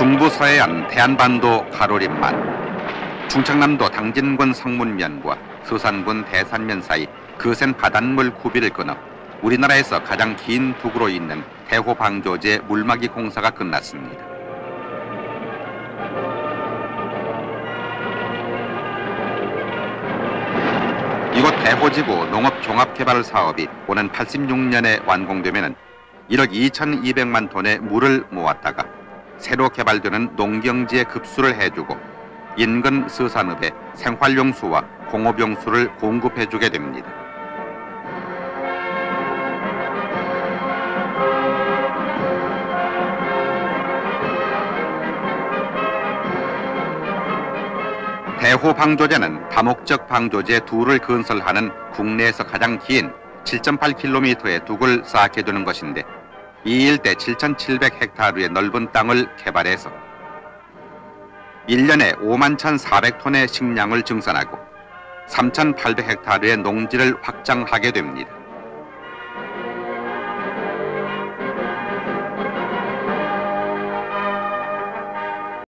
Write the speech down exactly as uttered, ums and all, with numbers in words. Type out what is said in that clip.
중부 서해안 대한반도 가로림만, 충청남도 당진군 성문면과 서산군 대산면 사이 거센 바닷물 구비를 끊어 우리나라에서 가장 긴 두구로 있는 대호방조제 물막이 공사가 끝났습니다. 이곳 대호지구 농업종합개발 사업이 오는 팔십육 년에 완공되면 일억 이천이백만 톤의 물을 모았다가 새로 개발되는 농경지에 급수를 해주고 인근 서산읍에 생활용수와 공업용수를 공급해주게 됩니다. 대호방조제는 다목적 방조제 둘을 건설하는 국내에서 가장 긴 칠 점 팔 킬로미터의 둑을 쌓게두는 것인데, 이 일대 칠천칠백 헥타르의 넓은 땅을 개발해서 일 년에 오만 천사백 톤의 식량을 증산하고 삼천팔백 헥타르의 농지를 확장하게 됩니다.